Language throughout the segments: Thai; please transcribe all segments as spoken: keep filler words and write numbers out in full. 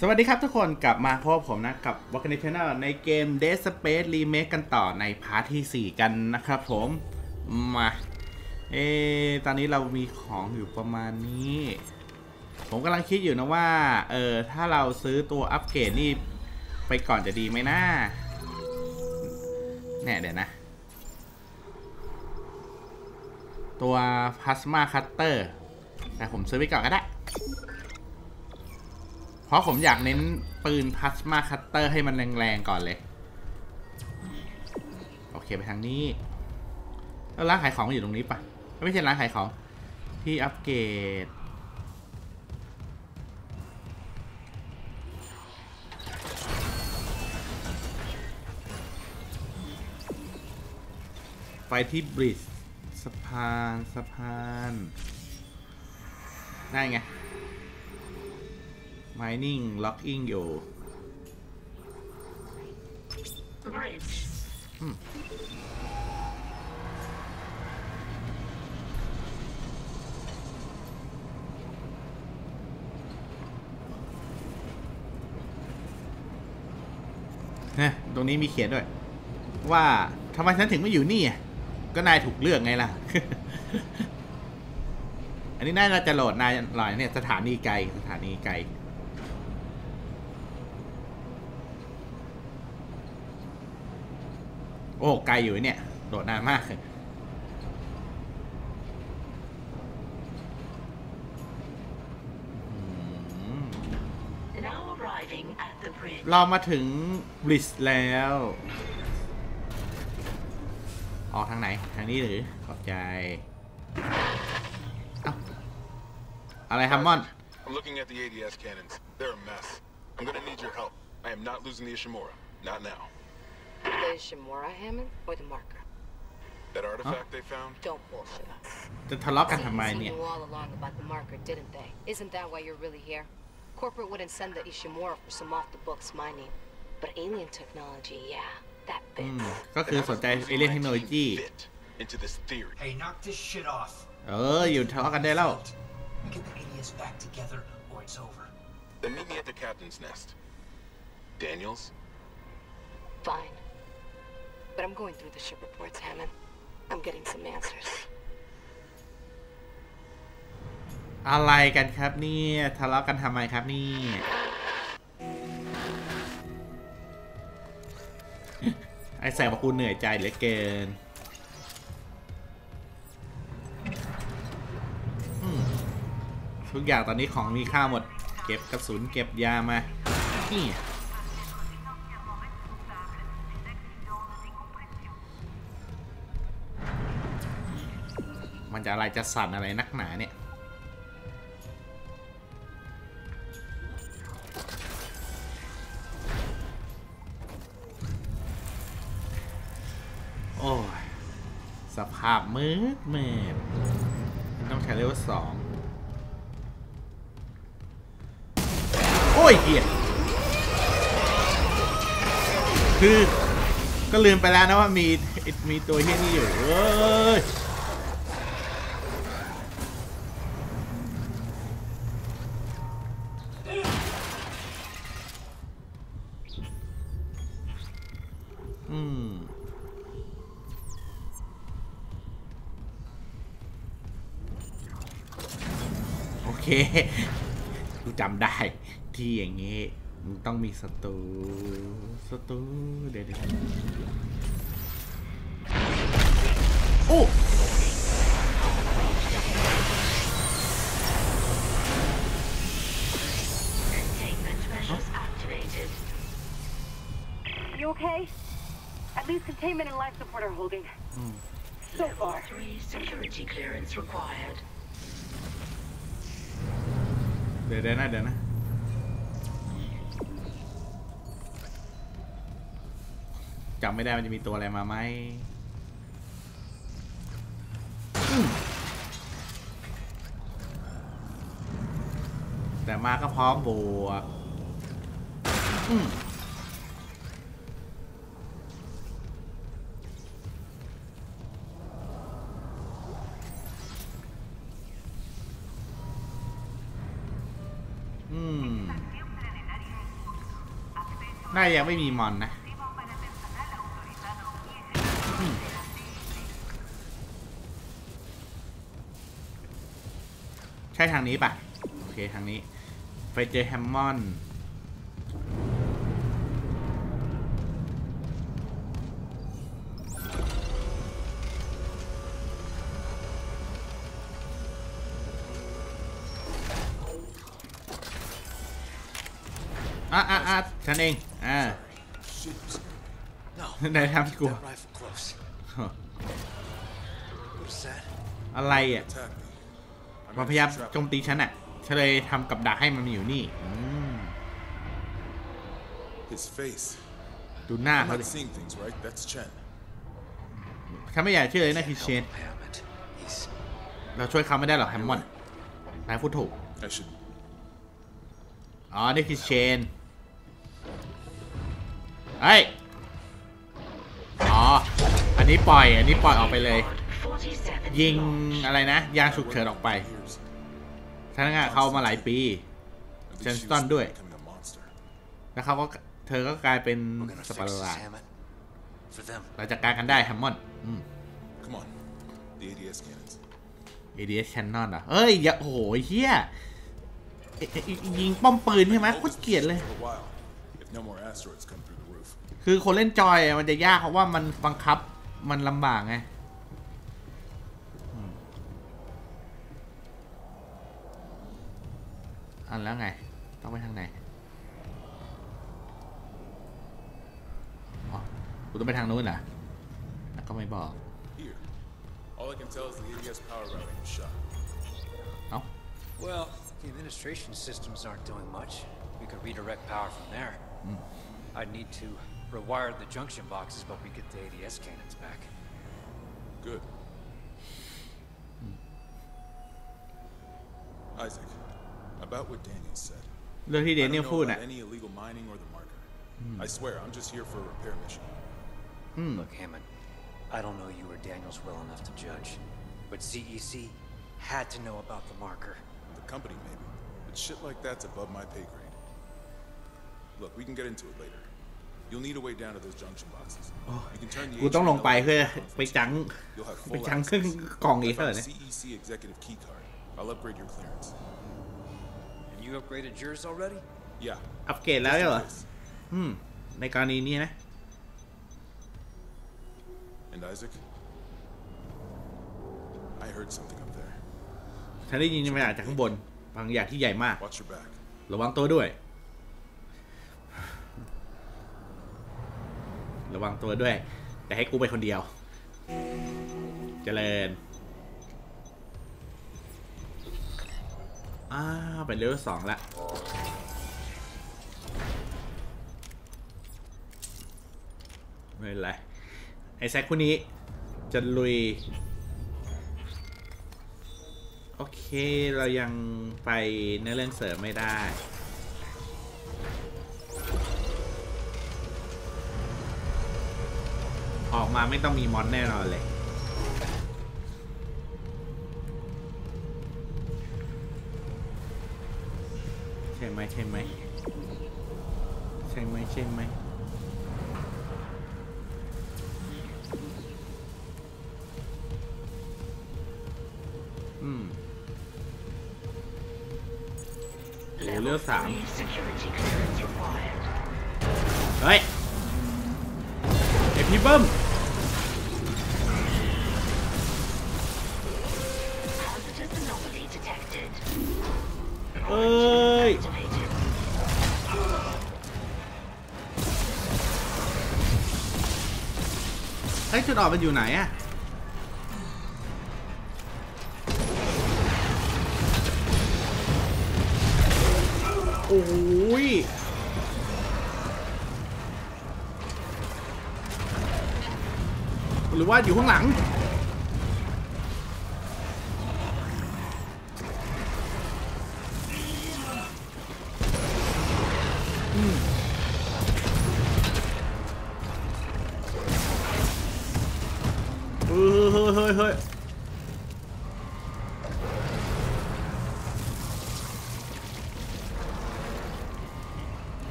สวัสดีครับทุกคนกลับมาพบผมนะกับ วอล์ก Channel ในเกม Dead Space Remake กันต่อในพาร์ทที่สี่กันนะครับผมมาเอตอนนี้เรามีของอยู่ประมาณนี้ผมกำลังคิดอยู่นะว่าเออถ้าเราซื้อตัวอัปเกรดนี่ไปก่อนจะดีไหมนะแน่เดี๋ยวนะตัว Plasma Cutter แต่ผมซื้อไปก่อนก็ได้เพราะผมอยากเน้นปืนพลาสมาคัตเตอร์ให้มันแรงๆก่อนเลยโอเคไปทางนี้แล้วร้านขายของอยู่ตรงนี้ปะไม่ใช่ร้านขายของที่อัปเกรดไปที่บริดจ์สะพานสะพานได้ไงMining Locking อยู่อืมเนี่ยตรงนี้มีเขียนด้วยว่าทำไมฉันถึงไม่อยู่นี่อ่ะก็นายถูกเลือกไงล่ะ อันนี้น่าจะโหลดนายหน่อยเนี่ยสถานีไกลสถานีไกลโอ้ไกลอยู่เนี่ยโหลดนานมากเรามาถึงบริดจ์แล้วออกทางไหนทางนี้หรือขอบใจเอ้าอะไรฮัมมอน I'm looking at the A D S cannons. They're a mess. I'm gonna need your help. I am not losing the Ishimura. Not now. The Ishimura, Hammond, or the marker? That artifact they found? Don't bullshit us. จะทะเลาะกันทำไม They เนี่ย knew all along about the marker, didn't they? Isn't that why you're really here? Corporate wouldn't send the Ishimura for some off-the-books mining, but alien technology, yeah, that อืม fits. ก็คือสนใจเอเลียนเทคโนโลยี Fit into this theory. Hey, knock this shit off. เอออยู่ทะเลาะกันได้แล้ว Get the A D S back together, or it's over. Then meet me at the captain's nest. Daniels? Fine. But I'm going through the ship reports, Hammond. I'm getting some answers. อะไรกันครับเนี่ยทะเลาะกันทำไมครับนี่ไอ้แสบบอกกูเหนื่อยใจเหลือเกินทุกอย่างตอนนี้ของมีค่าหมดเก็บกระสุนเก็บยามานี่มันจะอะไรจะสั่นอะไรนักหนาเนี่ยโอ้ยสภาพมืดมืดต้องใช้เลเวลสองโอ้ยเหี้ยคือก็ลืมไปแล้วนะว่ามีมีตัวเหี้ยนี่อยู่เว้ยอืมโอเคกูจำได้ที่อย่างงี้มึงต้องมีศัตรูศัตรูเดี๋ยวๆโอ้ You okay? At least containment and life support are holding. Mm. So far. Three security clearance required. เดี๋ยวๆนะเดี๋ยวนะจำไม่ได้มันจะมีตัวอะไรมาไหมแต่มาก็พร้อมบวกอืมอืมน่ายังไม่มีมอนนะใช่ทางนี้ป่ะโอเคทางนี้ไปเจอแฮมมอนด์อ่ะอ่ะอ่ะฉันเองอ่าไหนทำที่กูอะไรอ่ะมันพยายามโจมตีฉันอ่ะฉันเลยทำกับดักให้มันมาอยู่นี่ดูหน้าเขาดิฉันไม่อยากเชื่อเลยนะคือเชนเราช่วยเขาไม่ได้หรอกแฮมมอนด์นายพูดถูกอ๋อนี่คือเชนเฮ้ยอ๋ออันนี้ปล่อยอันนี้ปล่อยออกไปเลยยิงอะไรนะยางฉุกเฉินออกไปทั้งงานเขามาหลายปีเจนสตันด้วยแล้วเขาก็เธอก็กลายเป็นสัตว์ประหลาดเราจัดการกันได้แฮมมอนด์ เอ ดี เอส Cannon อ่ะเอ้ยอย่าโอ้โหเฮียยิงป้อมปืนใช่ไหมโคตรเกลียดเลยคือคนเล่นจอยมันจะยากเพราะว่ามันบังคับมันลำบากไงอันแล้วไงต้องไปทางไหนอ๋อกูต้องไปทางนู้นเหรอแล้วก็ไม่บอก เอ้า Well, the administration systems aren't doing much. We could redirect power from there. Mm. I'd need to rewire the junction boxes, but we get the A D S cannons back. Good. Mm. Isaac, about what Daniel said. เรื่องที่เดนิเอลพูดน่ะ any illegal mining or the marker. Mm. I swear, I'm just here for a repair mission. Mm. Look, Hammond, I don't know you or Daniels well enough to judge, but C E C had to know about the marker. The company, maybe. But shit like that's above my pay grade. Look, we can get into it later. You'll need a way down to those junction boxes. You can turn the กูต้องลงไปเพื่อไปจังไปจังขึ้นกล่องอีกเท่าไหร่ C E C executive key card. I'll upgrade your clearance. And you upgraded yours already? Yeah. อัปเกรดแล้วเหรออืมในกรณีนี้นะ And Isaac, I heard something up there. ฉันได้ยินมาจากข้างบนบางอย่างที่ใหญ่มาก Watch your back. ระวังตัวด้วยระวังตัวด้วยแต่ให้กูไปคนเดียวเจริญอ้าวเป็นเลเวลสองละไม่เป็นไรไอ้แซคคนนี้จะลุยโอเคเรายังไปเนื้อเรื่องเสริมไม่ได้ออกมาไม่ต้องมีมอนแน่นอนเลยใช่ไหมใช่ไหมใช่ไหมใช่ไหมอืมโอ้เลือกสามเฮ้ยไอพี่เบิ้มเอ้ยไอ้จุดอ่อนมันอยู่ไหนอะโอ้ยหรือว่าอยู่ข้างหลังอืมเฮ้ยเฮ้ยเฮ้ยเฮ้ย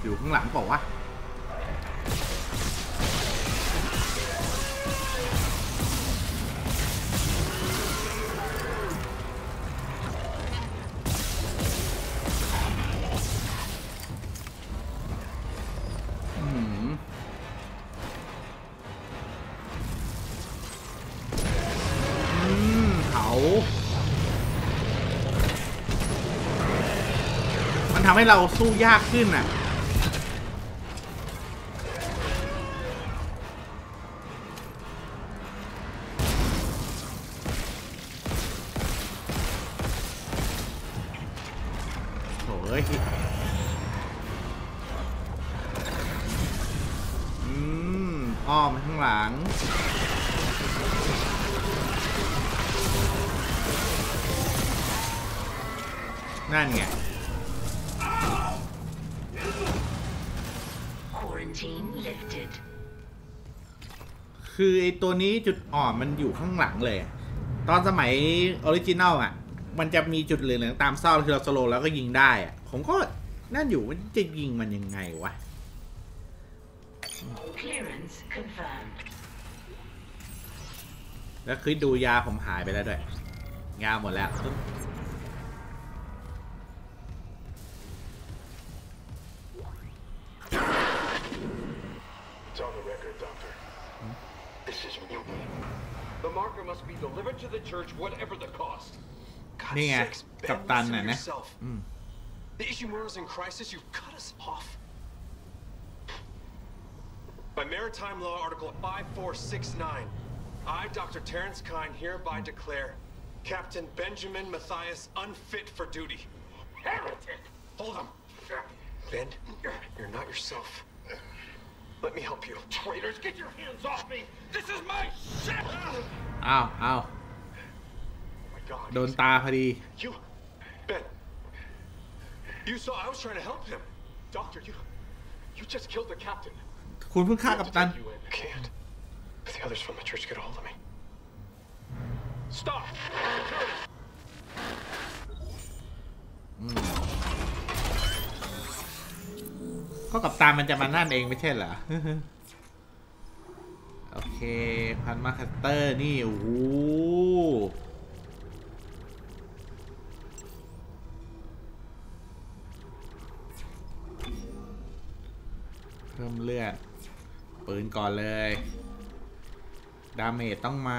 อยู่ข้างหลังเปล่าวะทำให้เราสู้ยากขึ้นอ่ะโอ้ยอืมอ้อมข้างหลังนั่นไงคือไอตัวนี้จุดอ่อนมันอยู่ข้างหลังเลยตอนสมัยออริจินัลอ่ะมันจะมีจุดเหลืองๆตามเศร้าคือเราสโลว์แล้วก็ยิงได้อ่ะผมก็นั่นอยู่ว่าจะยิงมันยังไงวะแล้วคือดูยาผมหายไปแล้วด้วยยาหมดแล้วนี่ไงกัปตันน่ะนะ The Ishimura's in crisis. You've cut us off. By Maritime Law Article five four six nine, I, Doctor Terrence Kyne, hereby declare Captain Benjamin Mathias unfit for duty. Heretic! Hold him. Ben, you're, you're not yourself. Let me help you. Traitors, get your hands off me! This is my ship! อ้าวอ้าวโดนตาพอดี You, Ben, you saw I was trying to help him. Doctor, you, you just killed the captain. คุณเพิ่งฆ่ากัปตัน Can't. If the others from the church get a hold of me. Stop! ก็กัปตันมันจะมานั่นเองไม่ใช่เหรอ โอเคพันมาคัตเตอร์นี่โอ้โหเพิ่มเลือดปืนก่อนเลยดาเมจต้องมา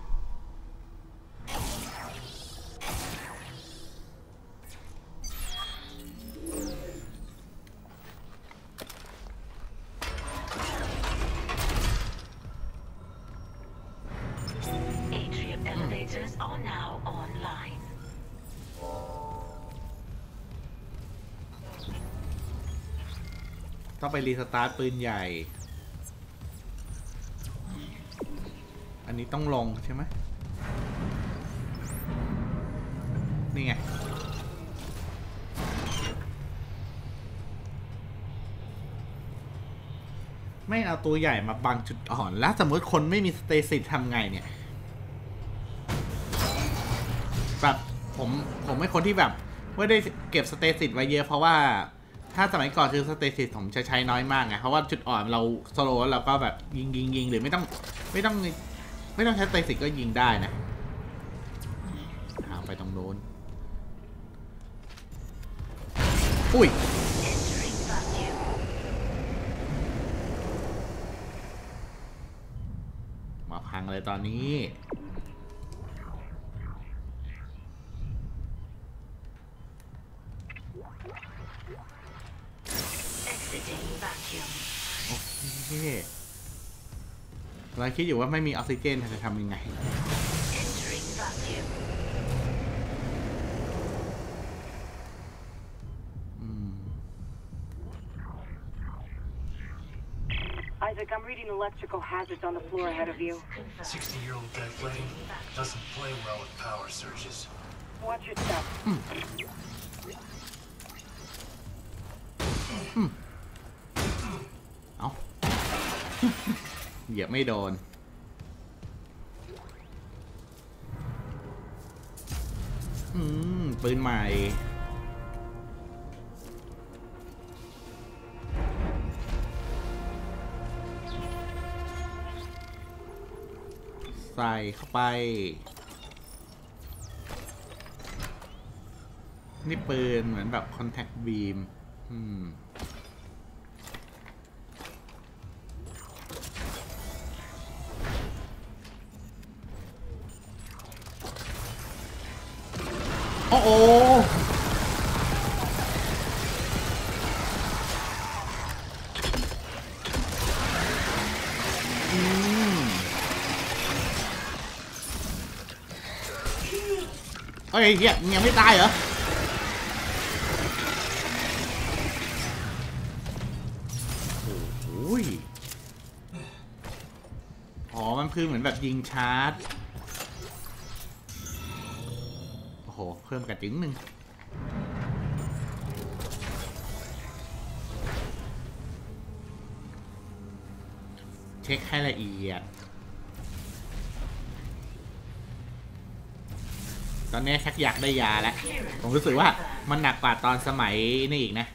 ต้องไปรีสตาร์ทปืนใหญ่อันนี้ต้องลงใช่ไหมนี่ไงไม่เอาตัวใหญ่มาบังจุดอ่อนแล้วสมมติคนไม่มีสเตซิสทำไงเนี่ยแบบผมผมไม่คนที่แบบไม่ได้เก็บสเตซิสไว้เยอะเพราะว่าถ้าสมัยก่อนคือสเตซิสผมจะใช้น้อยมากไงเพราะว่าจุดอ่อนเราโซโล่เราก็แบบยิงยิงยิงหรือไม่ต้องไม่ต้องไม่ต้องใช้สเตซิสก็ยิงได้นะทางไปตรงโน้นอุ้ยมาพังเลยตอนนี้โอเคเราคิดอยู่ว่าไม่มีออกซิเจนจะทำยังไง Isaac, I'm reading electrical hazards on the floor ahead of you. sixty-year-old dead lady doesn't play well with power surges. Watch your step. Mm. Mm. เอา เหยียบไม่โดนอืมปืนใหม่ใส่เข้าไปนี่ปืนเหมือนแบบ contact beam อืมโอ้โหอืมเฮ้ยเฮียมึงยังไม่ตายเหรอโอ้ยอ๋อมันคือเหมือนแบบยิงชาร์จโอ้โหเพิ่มกระจึงหนึ่งเช็คให้ละเอียดตอนนี้ชักอยากได้ยาแล้วผมรู้สึกว่ามันหนักกว่าตอนสมัยนี่อีกนะ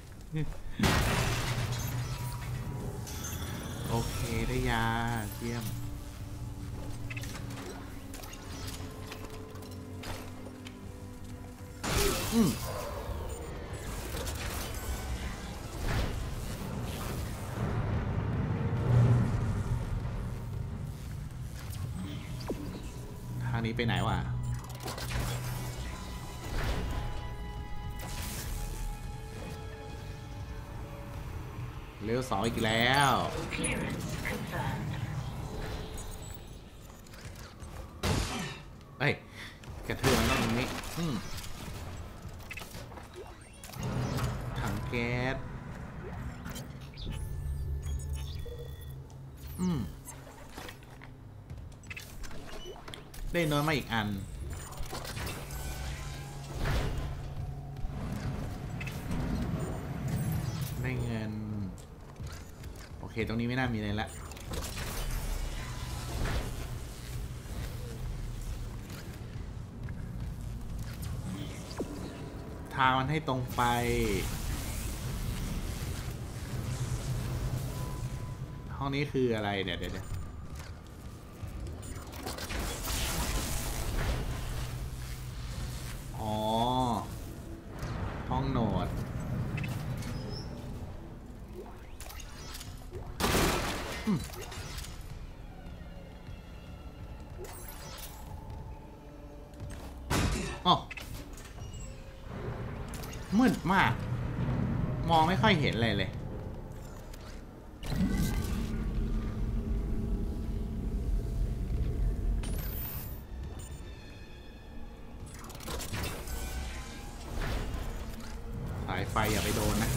โอเคได้ยาเยี่ยมอืมทางนี้ไปไหนวะเร็วสองอีกแล้วเฮ้ยกระเทือนตรงนี้อืมถังแก๊สอืมได้น้อยมาอีกอันได้เงินโอเคตรงนี้ไม่น่ามีอะไรละทางมันให้ตรงไปห้องนี้คืออะไรเดี๋ยวเดี๋ยวอ๋อห้องโหนดอ๋อมืดมากมองไม่ค่อยเห็นอะไรเลยสายไฟอย่าไปโดนนะ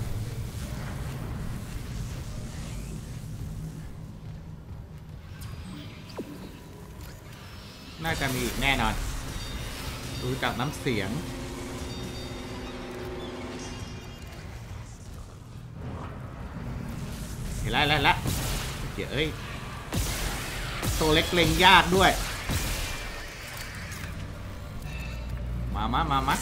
น่าจะมีอีกแน่นอนดูจากน้ำเสียงเห็นแล้วแล้วแล้วเดี๋ยวเอ้ยตัวเล็กเล็งยากด้วยมามามามา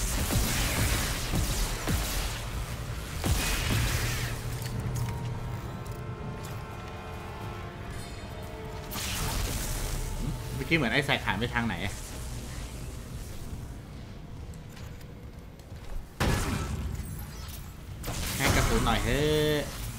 เมื่อกี้เหมือนไอ้สายขานไปทางไหนให้กระสุนหน่อยเฮ้ย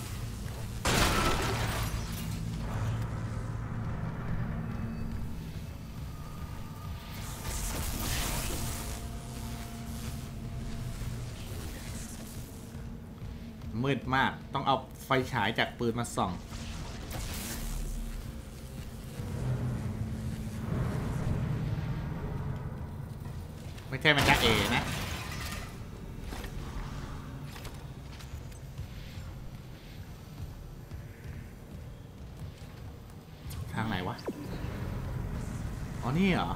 มืดมากต้องเอาไฟฉายจากปืนมาส่องไม่ใช่มันจะเอนะทางไหนวะอ๋อนี่เหรอ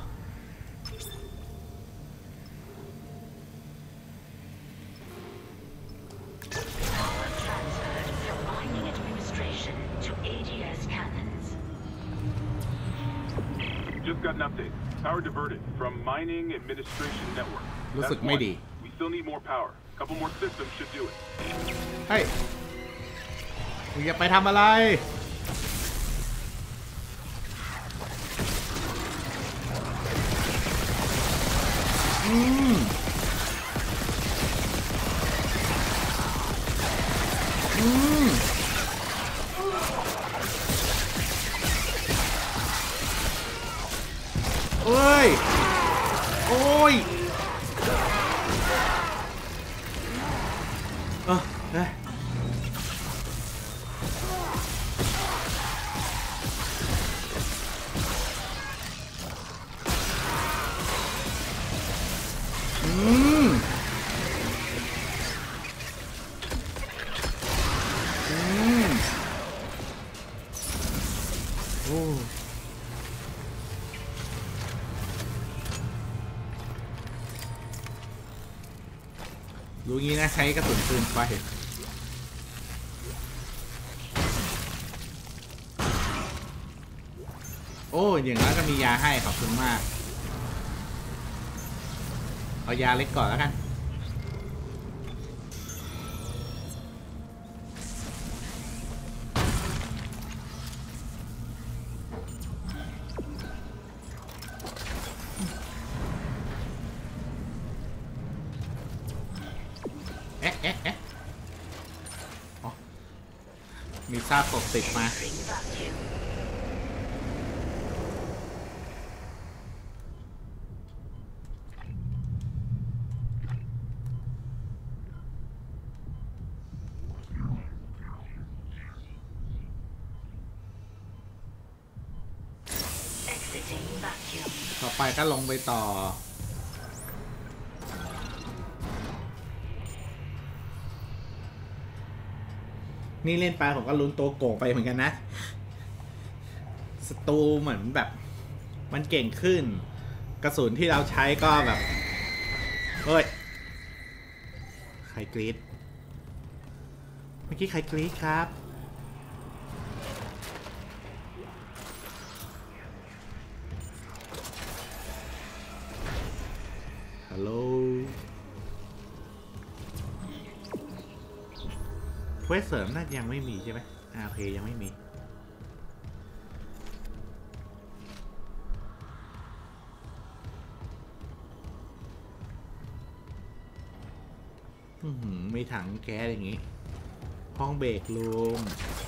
Just got an update. Power diverted from mining administration network. รู้สึกไม่ดี We still need more power. A couple more systems should do it. เฮ้ยมึงอย่าไปทำอะไรอืมอืมเอ้ยโอ้ยเออเฮ้ยอืมอืมโอ้รู้งี้นะใช้กระสุนปืนไฟโอ้อย่างนั้นก็มียาให้ขอบคุณมากเอายาเล็กก่อนแล้วกันเอ๊ะเอ๊ะเอ๊ะอ๋อมีซากศพติดมาต่อไปก็ลงไปต่อนี่เล่นไปผมก็ลุ้นตัวโก่งไปเหมือนกันนะศัตรูเหมือนแบบมันเก่งขึ้นกระสุนที่เราใช้ก็แบบเฮ้ยใครกรี๊ดเมื่อกี้ใครกรี๊ดครับฮัลโหลเควสเสริมน่ายังไม่มีใช่ไหมอ่าโอเคยังไม่มีอืมมีถังแก๊สอย่างงี้ห้องเบรกรูม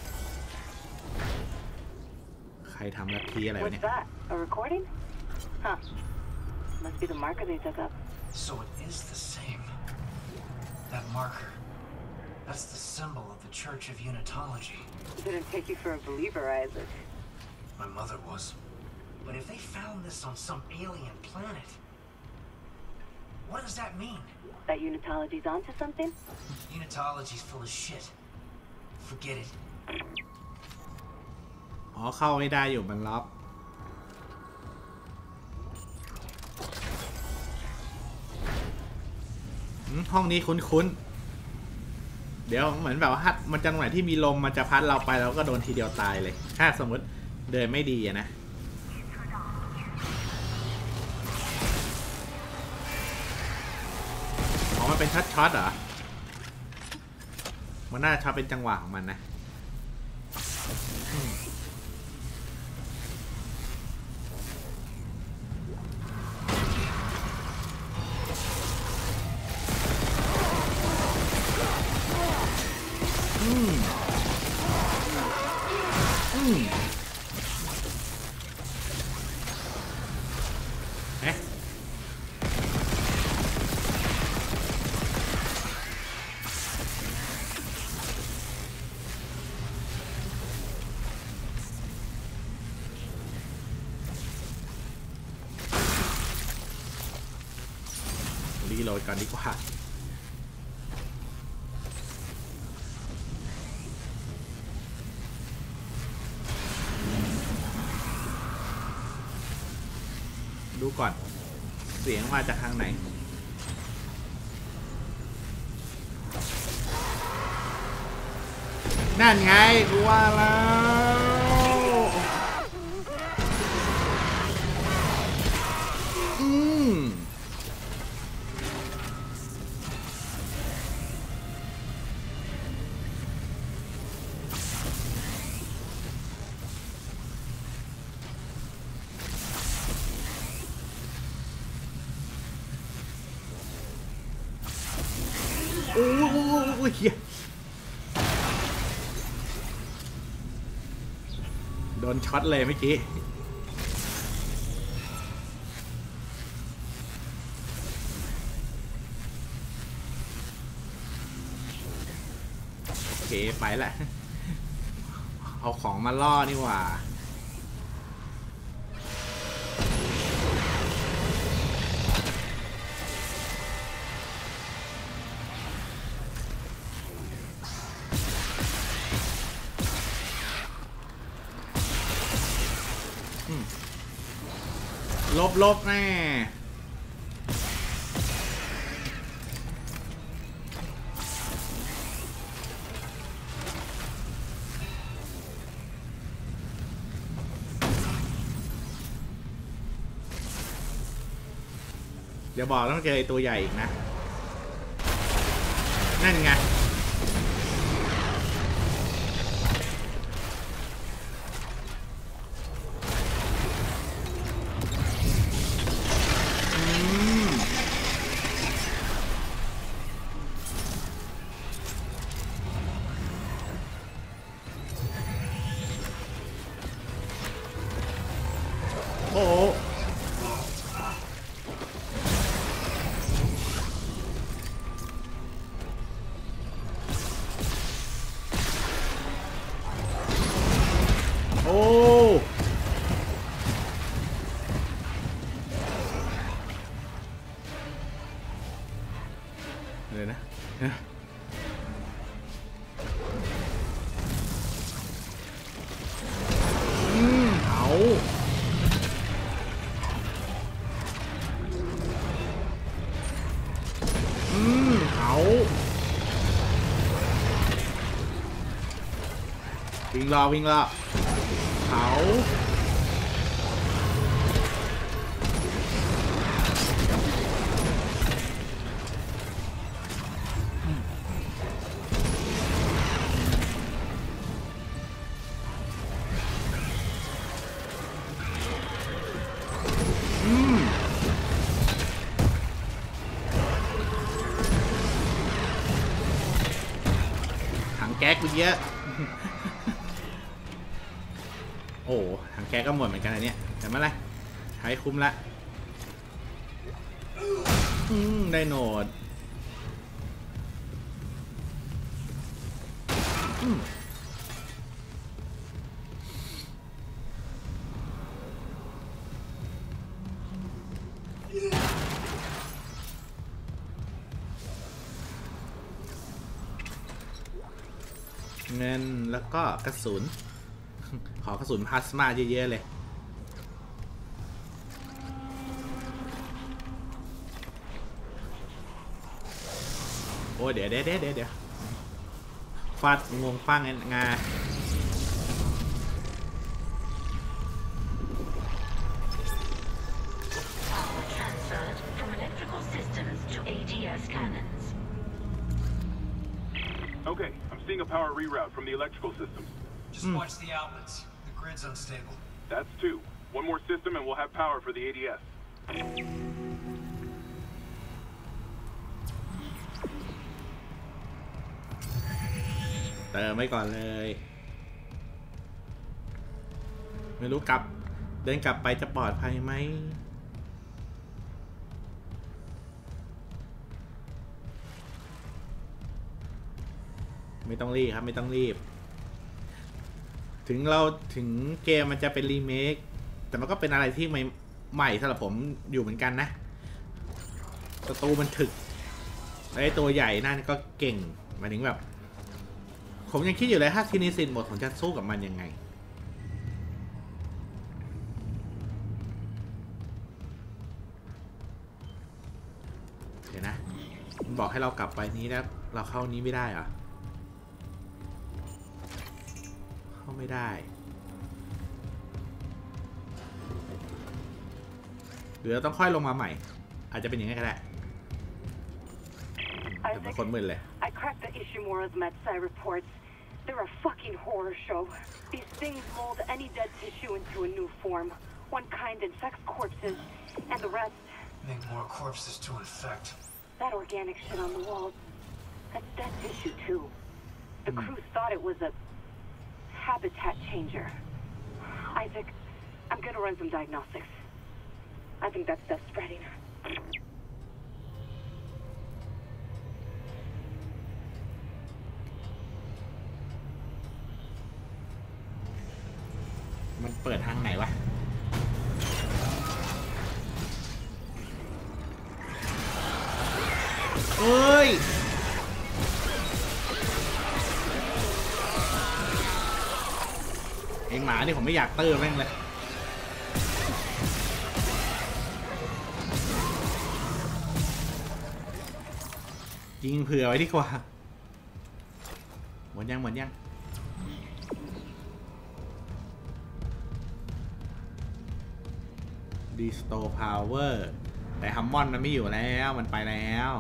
ใครทำลัทธิอะไรวะเนี่ย What's that? A recording? Huh. Must be the marker they dug up. So it is the same. That marker. That's the symbol of the Church of Unitology. Didn't take you for a believer, Isaac. My mother was. But if they found this on some alien planet, what does that mean? That Unitology's onto something? Unitology's full of shit. Forget it. อ๋อเข้าไม่ได้อยู่มันล็อกห้องนี้คุ้นๆเดี๋ยวเหมือนแบบว่ามันจังหวะที่มีลมมันจะพัดเราไปเราก็โดนทีเดียวตายเลยถ้าสมมติเดินไม่ดีอะนะอ๋อมันเป็นช็อตๆเหรอมันน่าจะช็อตเป็นจังหวะของมันนะอืมอืมเอ๊ะรีโหลดก่อนดีกว่าดูก่อนเสียงมาจากทางไหนนั่นไงกูว่าแล้วอืมอุ้ยโดนช็อตเลยเมื่อกี้โอเคไปแหละเอาของมาล่อนี่หว่าลบลบแน่เดี๋ยวบอกต้องเจอไอ้ตัวใหญ่อีกนะนั่นไงโอ้โอ้เลยนะอืมเอาอืมเอาวิ่งรอวิ่งรอเขาอืมถังแก๊สกูเยอะ โอ้ถังแก๊สก็หมดเหมือนกันอันเนี้ยแต่ไม่เป็นไรใช้คุ้มละอืมได้โหนดอืมเงินแล้วก็กระสุนขอกระสุนพลาสมาเยอะๆเลยโอ้เดี๋ยวเดี๋ยวเดี๋ยวเดี๋ยวฟาดงวงฟังงา Okay, I'm seeing a power reroute from the electrical systems. Just Mm. watch the outlets. The grid's unstable. That's two. One more system and we'll have power for the A D S. เติมไว้ก่อนเลย ไม่รู้กลับเดินกลับไปจะปลอดภัยไหมไม่ต้องรีบครับไม่ต้องรีบถึงเราถึงเกมมันจะเป็นรีเมคแต่มันก็เป็นอะไรที่ใหม่ใหม่สำหรับผมอยู่เหมือนกันนะศัตรูมันถึกไอ้ตัวใหญ่นั่นก็เก่งหมายถึงแบบผมยังคิดอยู่เลยถ้าทีนี้สินหมดผมจะสู้กับมันยังไงเดี๋ยวนะมันบอกให้เรากลับไปนี้แล้วเราเข้านี้ไม่ได้เหรอเข้าไม่ได้หรือเราต้องค่อยลงมาใหม่อาจจะเป็นอย่างนี้ก็ได้แต่เป็นคนมึนเลย I cracked the Ishimura's Matsai reports. They're a fucking horror show. These things mold any dead tissue into a new form. One kind infects corpses, and the rest... Make more corpses to infect. That organic shit on the walls. That's dead tissue, too. The crew thought it was a habitat changer. Isaac, I'm gonna run some diagnostics. I think that's stuff spreading. มันเปิดทางไหนวะเอ้ยไอหมานี่ผมไม่อยากเติมแม่งเลยยิงเผื่อไว้ดีกว่าหมดยังหมดยังดีสโตพาวเวอร์แต่ฮัมมอนมันไม่อยู่แล้วมันไปแล้ว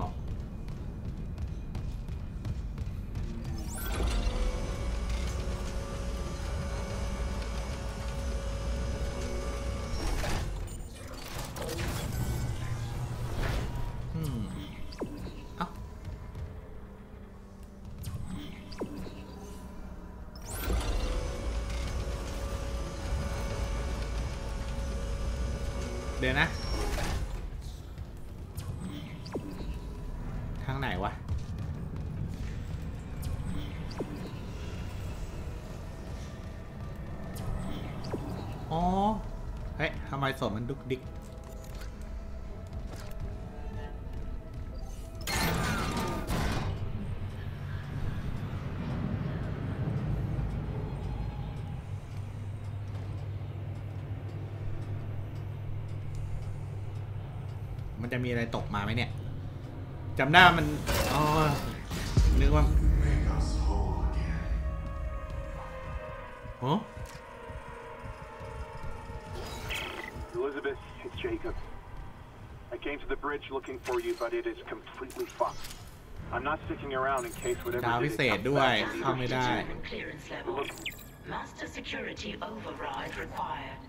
เดี๋ยวนะทางไหนวะอ๋อเฮ้ยทำไมศพมันดุกดิกมันจะมีอะไรตกมาไหมเนี่ยจำได้มันอ๋อนึกว่าโอ้ Elizabeth, it's Jacob. I came to the bridge looking for you, but it is completely fucked. I'm not sticking around in case whatever ดาวพิเศษด้วยเข้าไม่ได้ Master security override required.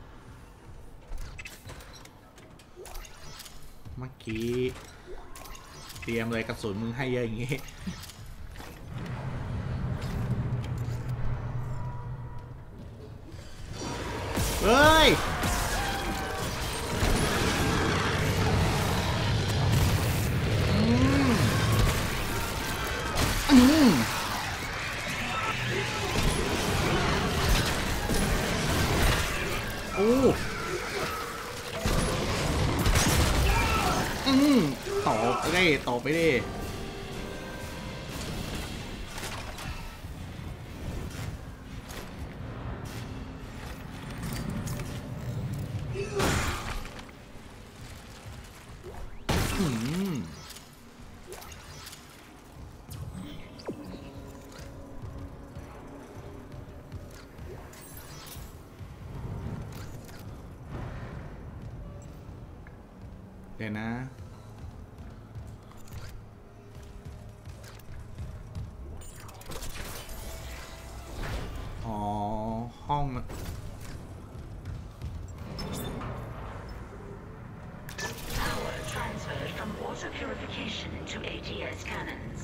เมื่อกี้เตรียมเลยกระสุนมึงให้เยอะอย่างงี้เฮ้ยอืมอืมโอ้อืมต่อไปได้ต่อไปได้อืมเดี๋ยวนะอ๋อห้องมัน Power transferred from water purification to A T S cannons.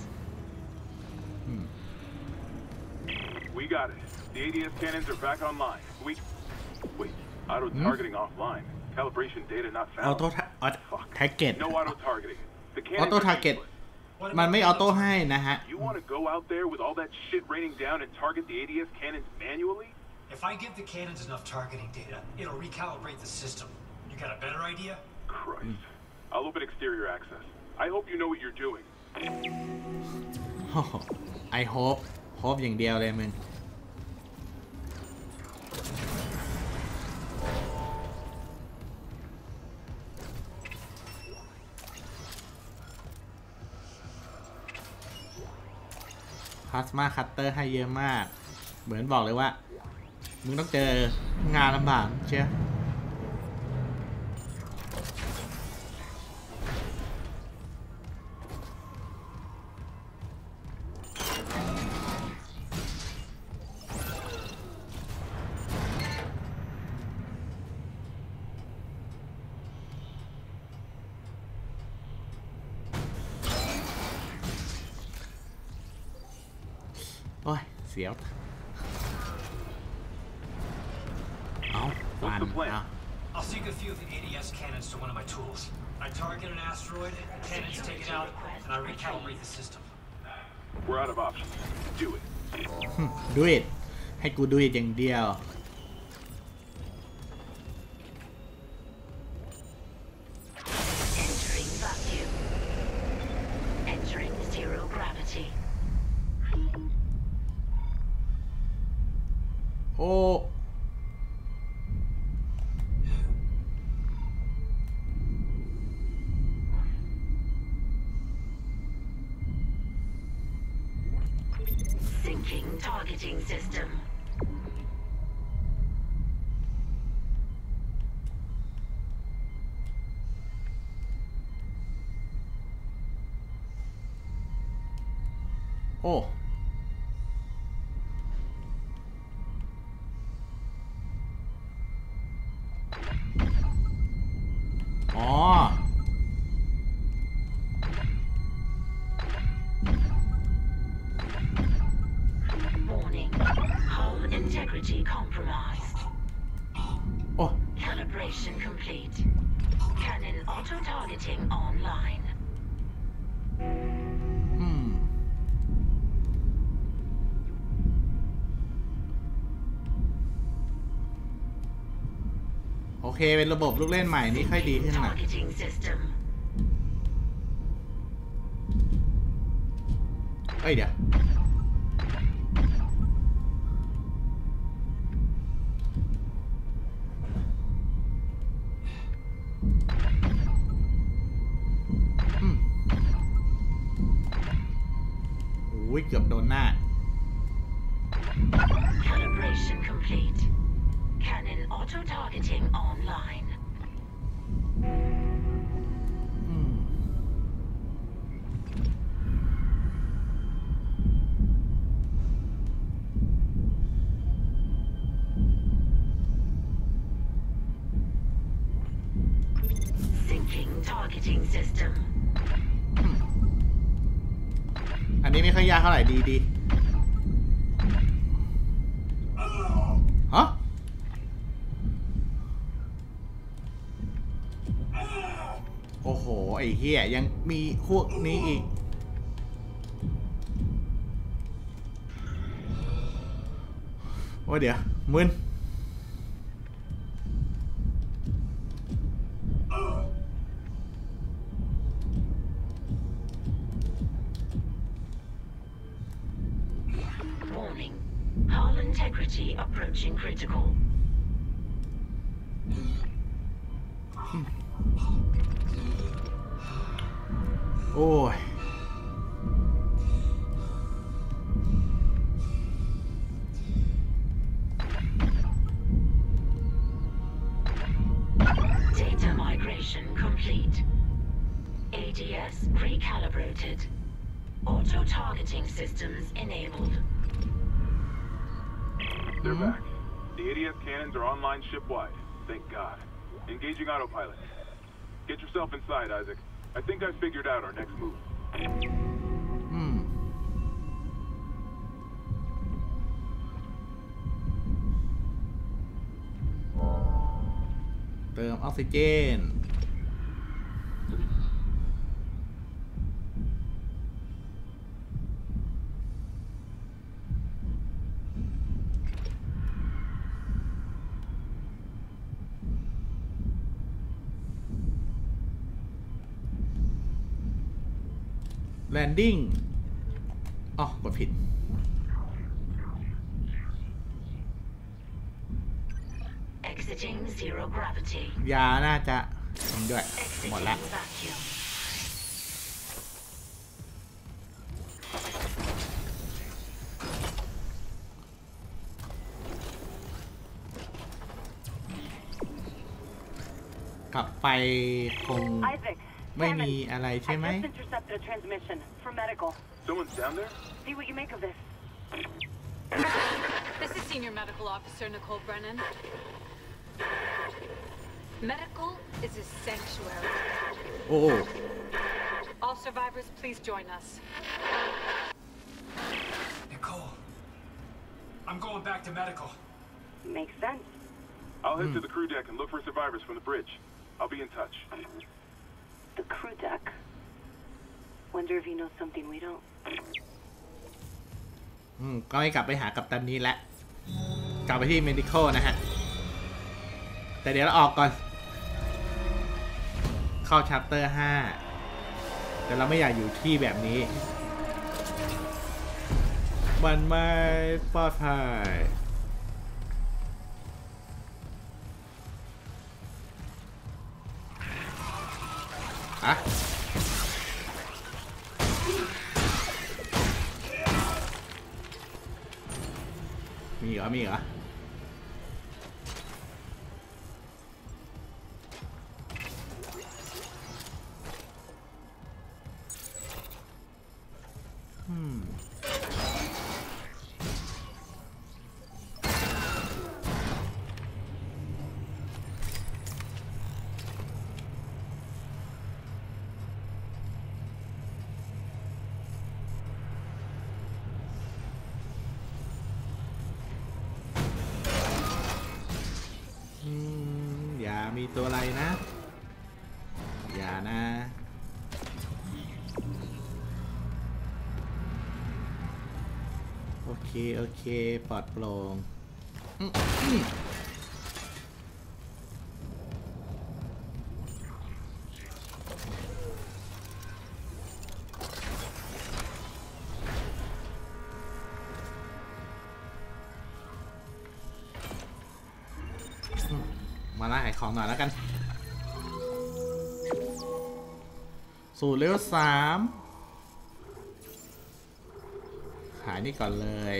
We got it. The A D S cannons are back online. We wait. Auto targeting offline. Calibration data not ออ found. โต้แท็กเก็ต No auto targeting. The ออ cannons โต้ are ทาร์เก็ต useless. มันไม่ออโต้ให้นะฮะ You want to go out there with all that shit raining down and target the A D S cannons manually? If I give the cannons enough targeting data, it'll recalibrate the system. You got a better idea? Christ. I'll open exterior access. I hope you know what you're doing. I hope hope อย่างเดียวเลยมึงพลาสมาคัตเตอร์ให้เยอะมากเหมือนบอกเลยว่ามึงต้องเจองานลำบากเชียวโอ้ยเสียวเอาฟันเอา I'll sync a few of the A D S cannons to one of my tools. I target an asteroid, the cannons take it out, and I recalibrate the system. We're out of options. Do it. ดูอิดให้กูดูอิดอย่างเดียว Entering vacuum. Entering zero gravity. โอ้ Syncing targeting system. โอ้อ๋อ Warning. Hull integrity compromised. โอ้ Calibration complete. Cannon auto-targeting online. อืม โอเคเป็นระบบลูกเล่นใหม่นี่ค่อยดีขึ้นหน่อย Targeting system. เอ้ยเดี๋ยว อืมโอ้ยเกือบโดนหน้า Calibration complete. Cannon auto-targeting online. อืม Syncing targeting system. อันนี้ไม่ค่อยยากเท่าไหร่ดีดีฮะ โอ้โห ไอ้เหี้ยยังมีพวกนี้อีก โอ้เดี๋ยวมึน Warning. Hull integrity approaching critical. โอ้ย Data migration complete. A D S recalibrated. Auto-targeting systems enabled. They're back. The A D S cannons are online ship-wide. Thank God. Engaging autopilot. Get yourself inside, Isaac. I think I figured out our next move. อืม เติมออกซิเจน แลนดิ้ง อ๋อกดผิด Exiting zero gravity. ยาน่าจะด้วย หมดละ Exiting vacuum. กลับไปคง Isaac, ไม่มี Hammond, อะไรใช่ I ไหม just intercepted a transmission for medical. Someone's down there? See what you make of this. This is Senior Medical Officer Nicole Brennan. Medical is a sanctuary. โอ้ All survivors, please join us. Nicole, I'm going back to medical. Makes sense. I'll head to the crew deck and look for survivors from the bridge. I'll be in touch. The crew deck. Wonder if he knows something we don't. อืมก็ให้กลับไปหากัปตันนี้แล้วกลับไปที่ medical นะฮะแต่เดี๋ยวเราออกก่อนเข้า chapter ห้าแต่เราไม่อยากอยู่ที่แบบนี้มันไม่ปลอดภัยอะมีเหรอมีเหรออืมอย่ามีตัวอะไรนะอย่านะโอเคโอเคปลอดโปร่งมาล่าขายของหน่อยแล้วกันสูตรเลเวลสามขายนี่ก่อนเลย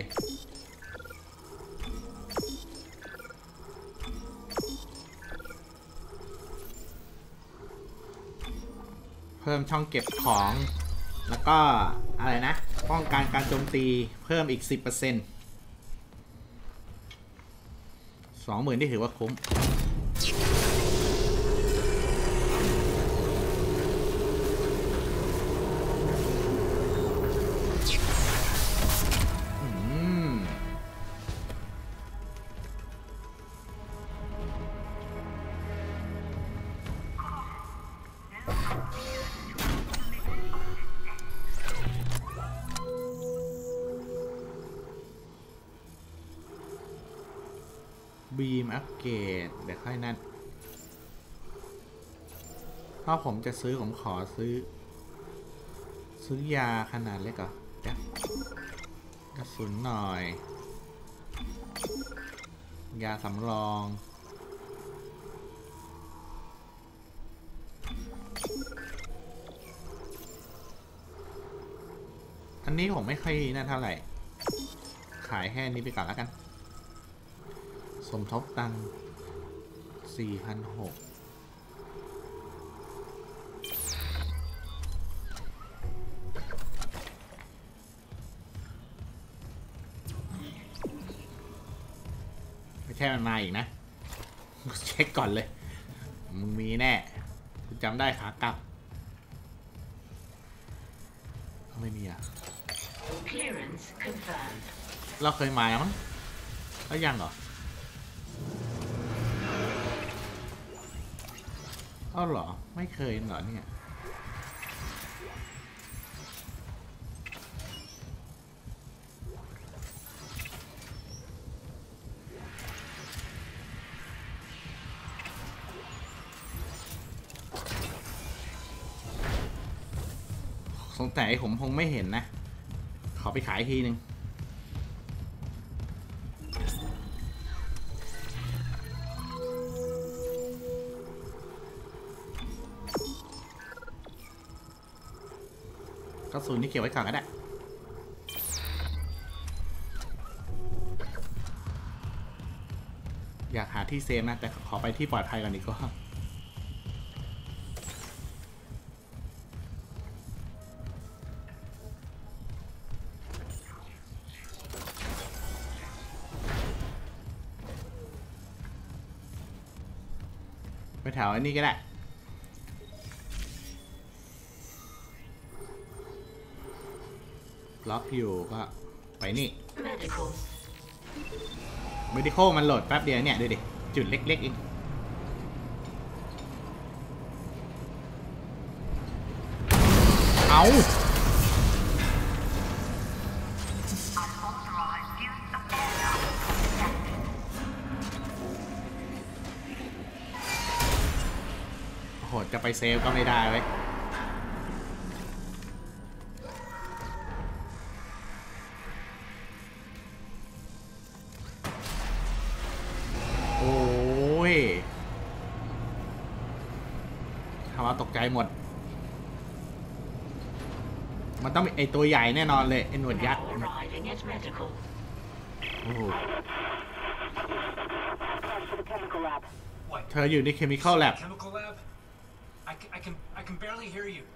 เพิ่มช่องเก็บของแล้วก็อะไรนะป้องกันการโจมตีเพิ่มอีก สิบเปอร์เซ็นต์ สองหมื่นที่ถือว่าคุ้มบีมอัปเกรดเดี๋ยวค่อยนั่นถ้าผมจะซื้อผมขอซื้อซื้อยาขนาดเล็กก่อนจ้ะกระสุนหน่อยยาสำรองอันนี้ผมไม่ค่อยน่าเท่าไหร่ขายแค่นี้ไปก่อนแล้วกันสมทบตังค์ สี่พันหกร้อย ไม่ใช่มันมาอีกนะเช็คก่อนเลยมึงมีแน่กูจำได้ขากลับไม่มีอ่ะเราเคยมาแล้วมั้งแล้วยังเหรออ้าวเหรอไม่เคยเหรอเนี่ยสงสัยผมคงไม่เห็นนะขอไปขายทีนึงกระสุนนี่เก็บไว้ก่อนก็ได้อยากหาที่เซฟนะแต่ขอไปที่ปลอดภัยก่อนดีกว่าไปแถวอันนี้ก็ได้ล็อกอยู่ก็ไปนี่ Medical. วิดีโอมันโหลดแป๊บเดียวเนี่ยดูดิจุดเล็กๆเองเอาโหดจะไปเซฟก็ไม่ได้เว้ยโอ้ยทำเอาตกใจหมดมันต้องมีไอตัวใหญ่แน่นอนเลยไอหนวดยักษ์โอ้โหเธออยู่ในเคมีคอลแลบ I can, I can, I can barely hear you.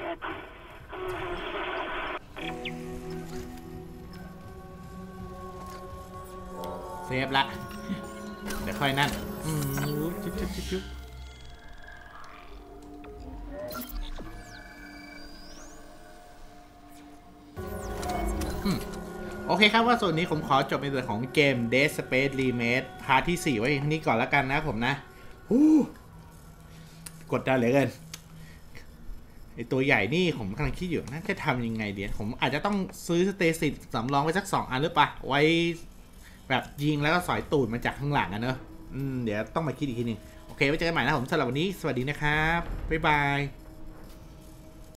เซฟละเดี๋ยวค่อยนั่นอืมจุ๊บจุ๊บจุ๊บจุ๊บโอเคครับว่าส่วนนี้ผมขอจบในส่วนของเกม Dead Space Remake พาร์ทที่สี่ไว้เพียงเท่านี้ก่อนแล้วกันนะผมนะกดดันเหลือเกินไอตัวใหญ่นี่ผมกำลังคิดอยู่น่าจะทำยังไงเดี๋ยวผมอาจจะต้องซื้อสเตซิสสำรองไว้สักสองอันหรือปะไว้แบบยิงแล้วก็สอยตูดมาจากข้างหลังอะเนอะอืมเดี๋ยวต้องมาคิดอีกทีนึงโอเคไว้เจอกันใหม่นะผมสำหรับวันนี้สวัสดีนะครับบ๊ายบาย